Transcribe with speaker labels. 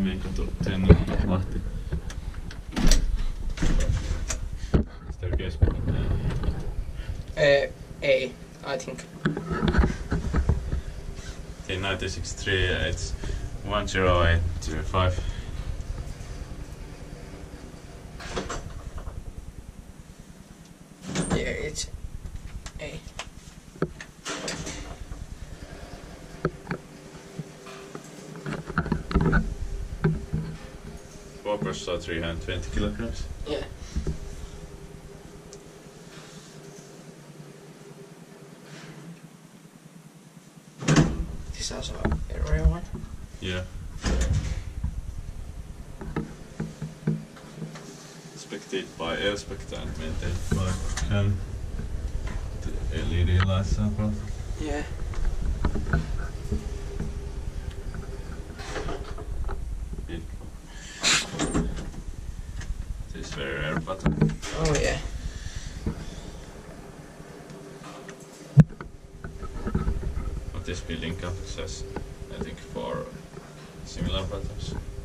Speaker 1: Hämeenkatu 10 Lahti.
Speaker 2: I think.
Speaker 1: T963, it's 10825.
Speaker 2: Yeah, it's A.
Speaker 1: Walkers saw 320 kilograms.
Speaker 2: Yeah. This is also a real one.
Speaker 1: Yeah. Inspected by Elspecta and maintained by Kone. The LED lights are brought.
Speaker 2: Yeah.
Speaker 1: This is very rare button.
Speaker 2: Oh yeah.
Speaker 1: But this building complex has, I think, 4 similar buttons.